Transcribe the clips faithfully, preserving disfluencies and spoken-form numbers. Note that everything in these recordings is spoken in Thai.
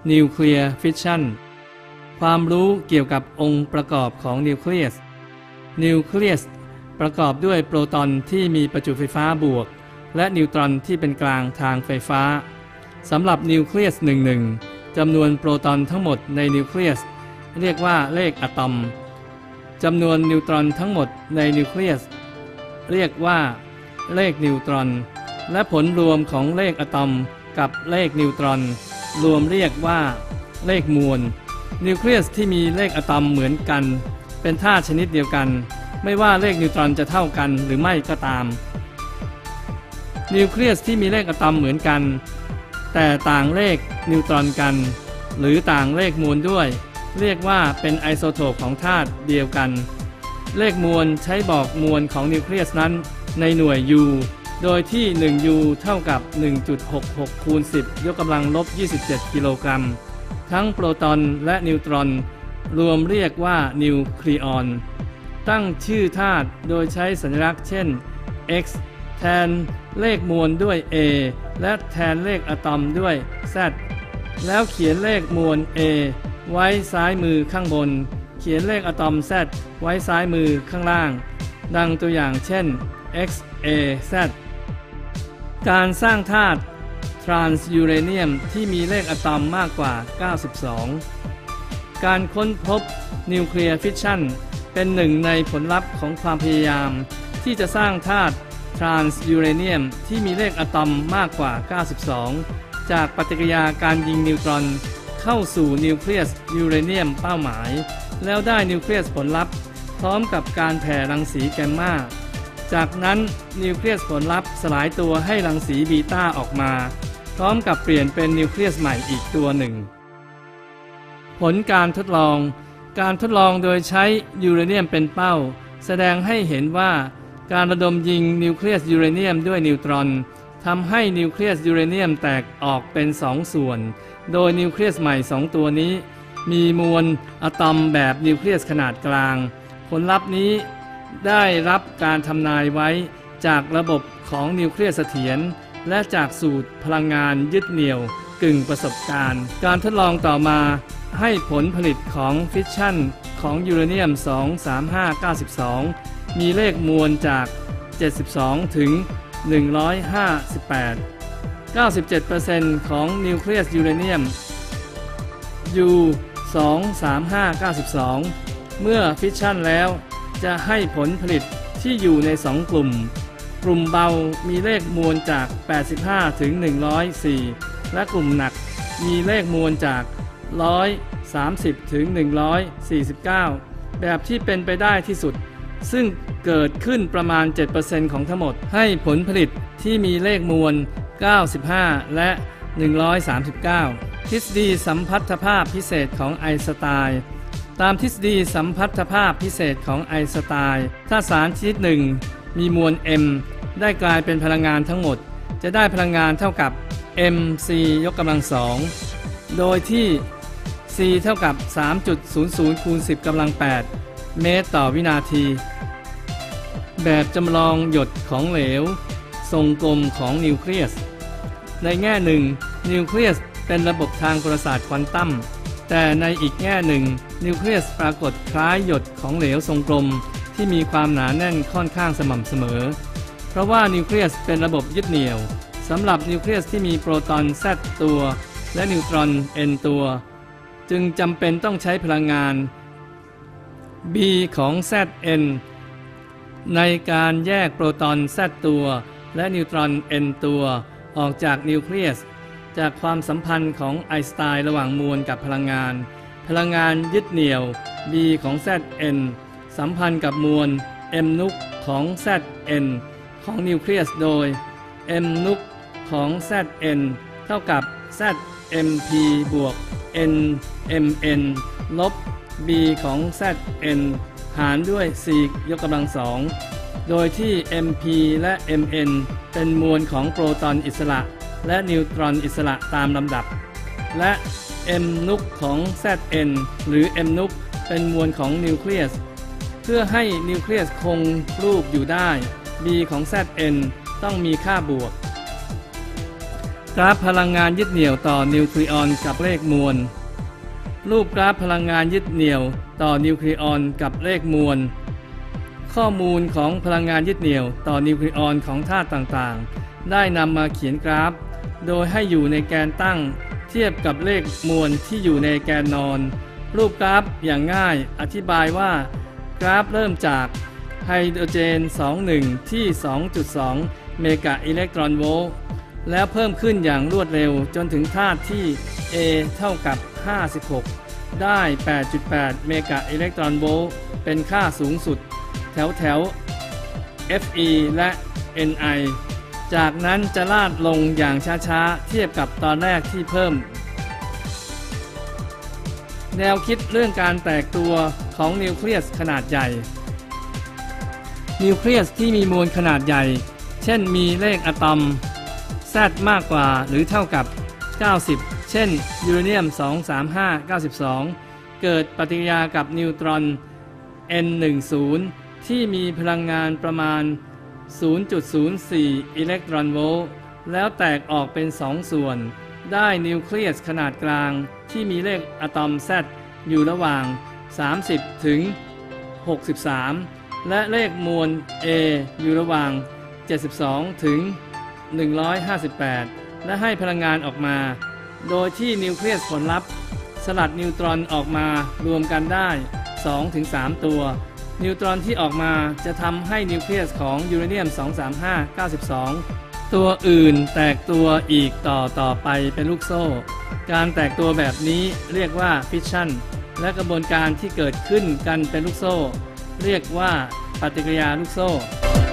นิวเคลียร์ฟิชชันความรู้เกี่ยวกับองค์ประกอบของนิวเคลียสนิวเคลียสประกอบด้วยโปรตอนที่มีประจุไฟฟ้าบวกและนิวตรอนที่เป็นกลางทางไฟฟ้าสำหรับนิวเคลียสหนึ่งหนึ่งจำนวนโปรตอนทั้งหมดในนิวเคลียสเรียกว่าเลขอะตอมจำนวนนิวตรอนทั้งหมดในนิวเคลียสเรียกว่าเลขนิวตรอนและผลรวมของเลขอะตอมกับเลขนิวตรอนรวมเรียกว่าเลขมวลนิวเคลียสที่มีเลขอะตอมเหมือนกันเป็นธาตุชนิดเดียวกันไม่ว่าเลขนิวตรอนจะเท่ากันหรือไม่ก็ตามนิวเคลียสที่มีเลขอะตอมเหมือนกันแต่ต่างเลขนิวตรอนกันหรือต่างเลขมวลด้วยเรียกว่าเป็นไอโซโทปของธาตุเดียวกันเลขมวลใช้บอกมวลของนิวเคลียสนั้นในหน่วย U โดยที่หนึ่ง ยู เท่ากับ หนึ่งจุดหกหก คูณ สิบ ยกกำลังลบ ยี่สิบเจ็ด กิโลกรัมทั้งโปรตอนและนิวตรอนรวมเรียกว่านิวคลีออนตั้งชื่อธาตุโดยใช้สัญลักษณ์เช่น X แทนเลขมวลด้วย A และแทนเลขอะตอมด้วย Z แล้วเขียนเลขมวล A ไว้ซ้ายมือข้างบนเขียนเลขอะตอม Z ไว้ซ้ายมือข้างล่างดังตัวอย่างเช่น X A Z การสร้างธาตุทรานส์ยูเรเนียมที่มีเลขอะตอมมากกว่าเก้าสิบสองการค้นพบนิวเคลียร์ฟิชชันเป็นหนึ่งในผลลัพธ์ของความพยายามที่จะสร้างธาตุทรานส์ยูเรเนียมที่มีเลขอะตอมมากกว่าเก้าสิบสองจากปฏิกิริยาการยิงนิวตรอนเข้าสู่นิวเคลียสยูเรเนียมเป้าหมายแล้วได้นิวเคลียสผลลัพธ์พร้อมกับการแผ่รังสีแกมมาจากนั้นนิวเคลียสผลลัพธ์สลายตัวให้รังสีบีต้าออกมาพร้อมกับเปลี่ยนเป็นนิวเคลียสใหม่อีกตัวหนึ่งผลการทดลองการทดลองโดยใช้ยูเรเนียมเป็นเป้าแสดงให้เห็นว่าการระดมยิงนิวเคลียสยูเรเนียมด้วยนิวตรอนทำให้นิวเคลียสยูเรเนียมแตกออกเป็นสองส่วนโดยนิวเคลียสใหม่สองตัวนี้มีมวลอะตอมแบบนิวเคลียสขนาดกลางผลลัพธ์นี้ได้รับการทำนายไว้จากระบบของนิวเคลียสเสถียรและจากสูตรพลังงานยึดเหนี่ยวกึ่งประสบการณ์การทดลองต่อมาให้ผลผลิตของฟิชชันของยูเรเนียมสอง สาม ห้า เก้าสิบสองมีเลขมวลจากเจ็ดสิบสองถึงหนึ่งร้อยห้าสิบแปด เก้าสิบเจ็ดเปอร์เซ็นต์ ของนิวเคลียสยูเรเนียม U สอง สาม ห้า เก้าสิบสองเมื่อฟิชชันแล้วจะให้ผลผลิตที่อยู่ในสองกลุ่มกลุ่มเบามีเลขมวลจากแปดสิบห้าถึงหนึ่งร้อยสี่และกลุ่มหนักมีเลขมวลจากหนึ่งร้อยสามสิบถึงหนึ่งร้อยสี่สิบเก้าแบบที่เป็นไปได้ที่สุดซึ่งเกิดขึ้นประมาณ เจ็ดเปอร์เซ็นต์ ของทั้งหมดให้ผลผลิตที่มีเลขมวลเก้าสิบห้าและหนึ่งร้อยสามสิบเก้าทฤษฎีสัมพัทธภาพพิเศษของไอน์สไตน์ตามทฤษฎีสัมพัทธภาพพิเศษของไอน์สไตน์ถ้าสารชนิดหนึ่งมีมวล m ได้กลายเป็นพลังงานทั้งหมดจะได้พลังงานเท่ากับ mc ยกกำลังสองโดยที่ c เท่ากับ สามจุดศูนย์ศูนย์ คูณ สิบ กำลัง แปด เมตรต่อวินาทีแบบจำลองหยดของเหลวทรงกลมของนิวเคลียสในแง่หนึ่งนิวเคลียสเป็นระบบทางกลศาสตร์ควอนตัมแต่ในอีกแง่หนึ่งนิวเคลียสปรากฏคล้ายหยดของเหลวทรงกลมที่มีความหนาแน่นค่อนข้างสม่ำเสมอเพราะว่านิวเคลียสเป็นระบบยึดเหนี่ยวสำหรับนิวเคลียสที่มีโปรตอน Z ตัวและนิวตรอน N ตัวจึงจำเป็นต้องใช้พลังงาน B ของ Zn ในการแยกโปรตอน Z ตัวและนิวตรอน N ตัวออกจากนิวเคลียสจากความสัมพันธ์ของไอน์สไตน์ระหว่างมวลกับพลังงานพลังงานยึดเหนี่ยว B ของ Zn สัมพันธ์กับมวล m นุกของ Zn ของนิวเคลียสโดย m นุกของ Zn เท่ากับ Zmp บวก n mn ลบ b ของ Zn หารด้วย c ยกกำลังสองโดยที่ mp และ mn เป็นมวลของโปรตอนอิสระและนิวตรอนอิสระตามลำดับและ m นุกของ Zn หรือ m นุกเป็นมวลของนิวเคลียสเพื่อให้นิวเคลียสคงรูปอยู่ได้ b ของ Zn ต้องมีค่าบวกกราฟพลังงานยึดเหนี่ยวต่อนิวเคลียอนกับเลขมวลรูปกราฟพลังงานยึดเหนี่ยวต่อนิวเคลียอนกับเลขมวลข้อมูลของพลังงานยึดเหนี่ยวต่อนิวเคลียอนของธาตุต่างๆได้นำมาเขียนกราฟโดยให้อยู่ในแกนตั้งเทียบกับเลขมวลที่อยู่ในแกนนอนรูปกราฟอย่างง่ายอธิบายว่ากราฟเริ่มจากไฮโดรเจน สองสิบเอ็ด ที่ สองจุดสอง เมกะอิเล็กตรอนโวลต์แล้วเพิ่มขึ้นอย่างรวดเร็วจนถึงธาตุที่ A เท่ากับห้าสิบหกได้ แปดจุดแปด เมกะอิเล็กตรอนโวลต์เป็นค่าสูงสุดแถวแถว Fe และ Ni จากนั้นจะลาดลงอย่างช้าๆเทียบกับตอนแรกที่เพิ่มแนวคิดเรื่องการแตกตัวของนิวเคลียสขนาดใหญ่นิวเคลียสที่มีมวลขนาดใหญ่เช่นมีเลขอะตอม Z มากกว่าหรือเท่ากับเก้าสิบเช่นยูเรเนียมสอง สาม ห้า เก้าสิบสองเกิดปฏิกิริยากับนิวตรอน เอ็น หนึ่งสิบ ที่มีพลังงานประมาณ ศูนย์จุดศูนย์สี่ อิเล็กตรอนโวลต์แล้วแตกออกเป็นสองส่วนได้นิวเคลียสขนาดกลางที่มีเลขอะตอม Z อยู่ระหว่างสามสิบถึงหกสิบสามและเลขมวล A อยู่ระหว่างเจ็ดสิบสองถึงหนึ่งร้อยห้าสิบแปดและให้พลังงานออกมาโดยที่นิวเคลียสผลลัพธ์สลัดนิวตรอนออกมารวมกันได้ สองถึงสาม ตัวนิวตรอนที่ออกมาจะทำให้นิวเคลียสของยูเรเนียมสอง สาม ห้า เก้าสิบสองตัวอื่นแตกตัวอีกต่อต่อไปเป็นลูกโซ่การแตกตัวแบบนี้เรียกว่าฟิชชันและกระบวนการที่เกิดขึ้นกันเป็นลูกโซ่เรียกว่าปฏิกิริยาลูกโซ่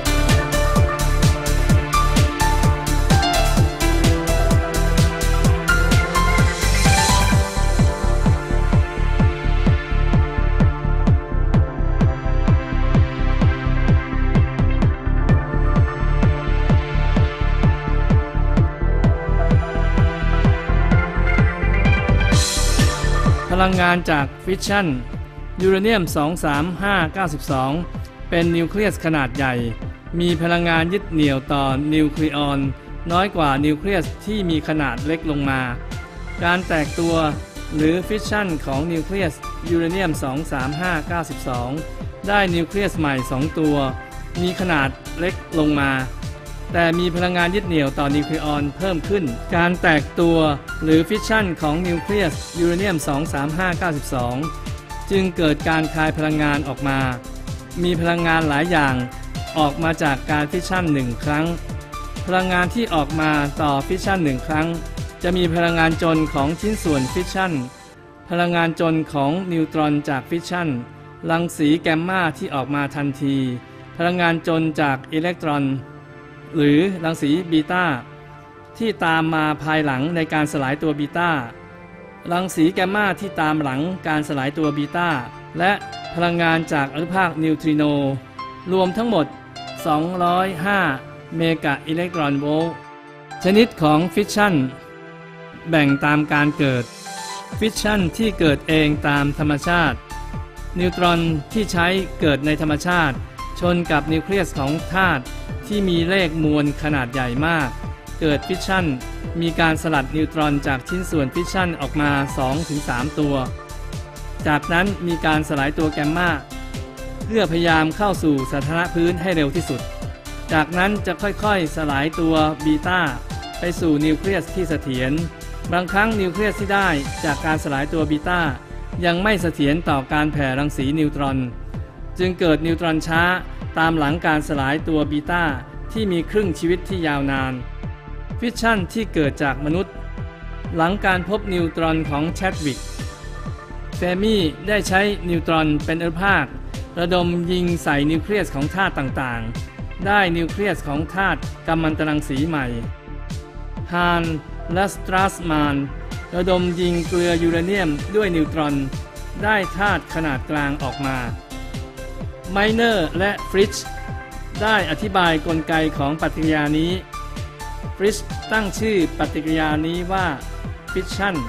พลังงานจากฟิชชันยูเรเนียมสอง สาม ห้า เก้าสิบสองเป็นนิวเคลียสขนาดใหญ่มีพลังงานยึดเหนี่ยวต่อนิวเคลียอนน้อยกว่านิวเคลียสที่มีขนาดเล็กลงมาการแตกตัวหรือฟิชชันของนิวเคลียสยูเรเนียมสอง สาม ห้า เก้าสิบสองได้นิวเคลียสใหม่สองตัวมีขนาดเล็กลงมาแต่มีพลังงานยึดเหนี่ยวต่อนิวเคลียอนเพิ่มขึ้นการแตกตัวหรือฟิชชันของนิวเคลียสยูเรเนียมสอง สาม ห้า เก้าสิบสองจึงเกิดการคายพลังงานออกมามีพลังงานหลายอย่างออกมาจากการฟิชชันหนึ่งครั้งพลังงานที่ออกมาต่อฟิชชันหนึ่งครั้งจะมีพลังงานจนของชิ้นส่วนฟิชชันพลังงานจนของนิวตรอนจากฟิชชันรังสีแกมมาที่ออกมาทันทีพลังงานจนจากอิเล็กตรอนหรือรังสีบีตาที่ตามมาภายหลังในการสลายตัวบีตารังสีแกมมาที่ตามหลังการสลายตัวบีตาและพลังงานจากอนุภาคนิวทริโนรวมทั้งหมดสองร้อยห้าเมกะอิเล็กตรอนโวลต์ชนิดของฟิชชันแบ่งตามการเกิดฟิชชันที่เกิดเองตามธรรมชาตินิวตรอนที่ใช้เกิดในธรรมชาติชนกับนิวเคลียสของธาตุที่มีเลขมวลขนาดใหญ่มากเกิดฟิชชันมีการสลัดนิวตรอนจากชิ้นส่วนฟิชชันออกมา สองถึงสาม ตัวจากนั้นมีการสลายตัวแกมมาเพื่อพยายามเข้าสู่สถานะพื้นให้เร็วที่สุดจากนั้นจะค่อยๆสลายตัวบีตาไปสู่นิวเคลียสที่เสถียรบางครั้งนิวเคลียสที่ได้จากการสลายตัวบีตายังไม่เสถียรต่อการแผ่รังสีนิวตรอนจึงเกิดนิวตรอนช้าตามหลังการสลายตัวบีตาที่มีครึ่งชีวิตที่ยาวนานฟิชชันที่เกิดจากมนุษย์หลังการพบนิวตรอนของแชดวิกเฟมี่ได้ใช้นิวตรอนเป็นอนุภาคระดมยิงใส่นิวเคลียสของธาตุต่างๆได้นิวเคลียสของธาตุกัมมันตรังสีใหม่ฮานและสตราสมานระดมยิงเกลือยูเรเนียมด้วยนิวตรอนได้ธาตุขนาดกลางออกมาไมเนอร์และฟริชได้อธิบายกลไกของปฏิกิริยานี้ฟริชตั้งชื่อปฏิกิริยานี้ว่าฟิชชัน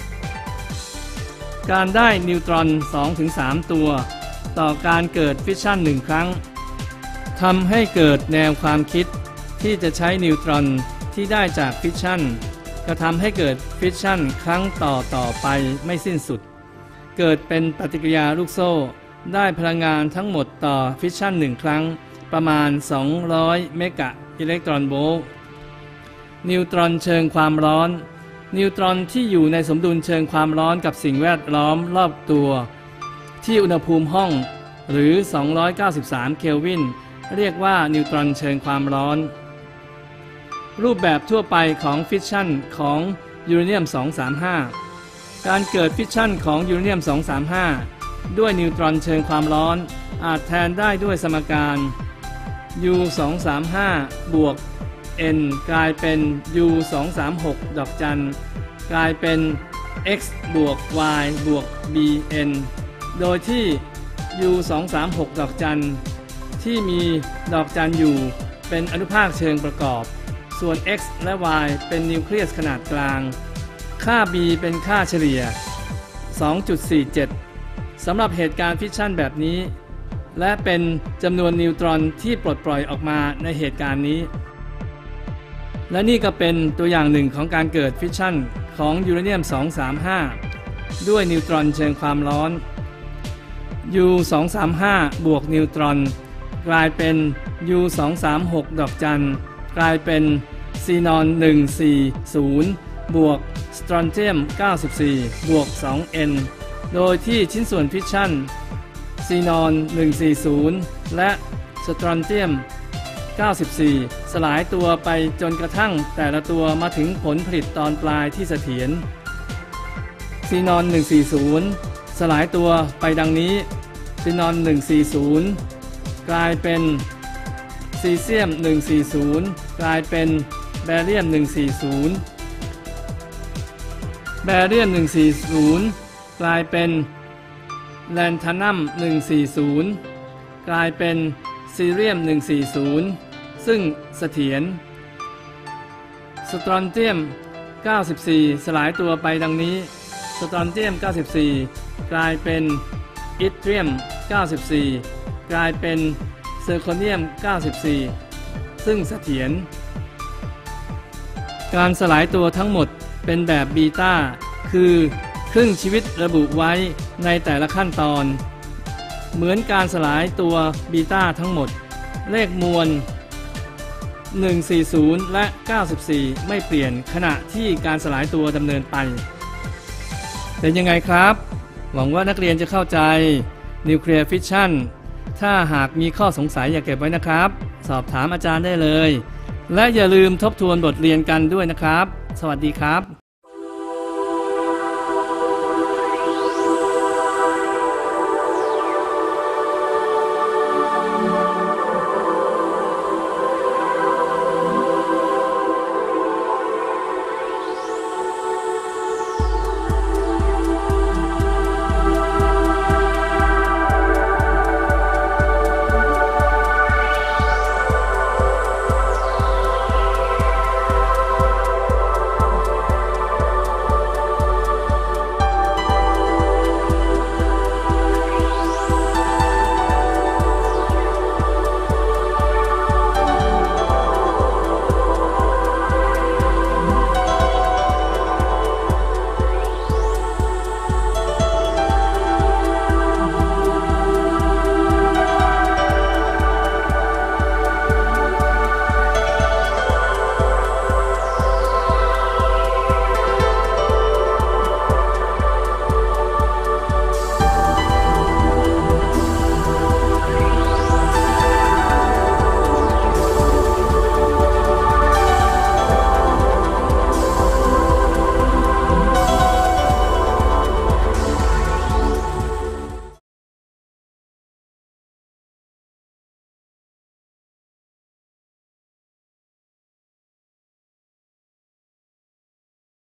การได้นิวตรอน สองถึงสาม ตัวต่อการเกิดฟิชชันหนึ่งครั้งทำให้เกิดแนวความคิดที่จะใช้นิวตรอนที่ได้จากฟิชชันกระทำให้เกิดฟิชชั่นครั้งต่อต่อไปไม่สิ้นสุดเกิดเป็นปฏิกิริยาลูกโซ่ได้พลังงานทั้งหมดต่อฟิชชั่นหนึ่งครั้งประมาณสองร้อยเมกะอิเล็กตรอนโวลต์นิวตรอนเชิงความร้อนนิวตรอนที่อยู่ในสมดุลเชิงความร้อนกับสิ่งแวดล้อมรอบตัวที่อุณหภูมิห้องหรือสองร้อยเก้าสิบสามเคลวินเรียกว่านิวตรอนเชิงความร้อนรูปแบบทั่วไปของฟิชชั่นของยูเรเนียมสองสามห้าการเกิดฟิชชั่นของยูเรเนียมสองสามห้าด้วยนิวตรอนเชิงความร้อนอาจแทนได้ด้วยสมการ ยู สองสามห้า บวก n กลายเป็น ยู สองสามหก ดอกจันกลายเป็น x บวก y บวก bn โดยที่ ยู สองสามหก ดอกจันที่มีดอกจันอยู่เป็นอนุภาคเชิงประกอบส่วน x และ y เป็นนิวเคลียสขนาดกลางค่า b เป็นค่าเฉลี่ย สองจุดสี่เจ็ด สำหรับเหตุการณ์ฟิชชั่นแบบนี้และเป็นจำนวนนิวตรอนที่ปลดปล่อยออกมาในเหตุการณ์นี้และนี่ก็เป็นตัวอย่างหนึ่งของการเกิดฟิชชั่นของยูเรเนียมสองสามห้าด้วยนิวตรอนเชิงความร้อน ยู สองสามห้า บวกนิวตรอนกลายเป็น ยู สองสามหก ดอกจันกลายเป็นซีนอนหนึ่งสี่ศูนย์บวกสตรอนเทียมเก้าสิบสี่บวก สอง เอ็น โดยที่ชิ้นส่วนฟิชชั่นซีนอนหนึ่งสี่ศูนย์และสตรอนเทียมเก้าสิบสี่สลายตัวไปจนกระทั่งแต่ละตัวมาถึงผลผลิตตอนปลายที่เสถียรซีนอนหนึ่งสี่ศูนย์สลายตัวไปดังนี้ซีนอนหนึ่งสี่ศูนย์กลายเป็นซีเซียมหนึ่งสี่ศูนย์กลายเป็นแบเรียมหนึ่งสี่ศูนย์แบเรียมหนึ่งสี่ศูนย์กลายเป็นแลนทานัมหนึ่งสี่ศูนย์กลายเป็นซีเรียมหนึ่งสี่ศูนย์ซึ่งเสถียรสตรอนเทียมเก้าสิบสี่สลายตัวไปดังนี้สตรอนเทียมเก้าสิบสี่กลายเป็นอิตเรียมเก้าสิบสี่กลายเป็นเซอร์โคเนียมเก้าสิบสี่ซึ่งเสถียรการสลายตัวทั้งหมดเป็นแบบบีต้าคือครึ่งชีวิตระบุไว้ในแต่ละขั้นตอนเหมือนการสลายตัวบีต้าทั้งหมดเลขมวลหนึ่งสี่ศูนย์และเก้าสิบสี่ไม่เปลี่ยนขณะที่การสลายตัวดำเนินไปเป็นยังไงครับหวังว่านักเรียนจะเข้าใจนิวเคลียร์ฟิชชั่นถ้าหากมีข้อสงสัยอย่าเก็บไว้นะครับสอบถามอาจารย์ได้เลยและอย่าลืมทบทวนบทเรียนกันด้วยนะครับสวัสดีครับ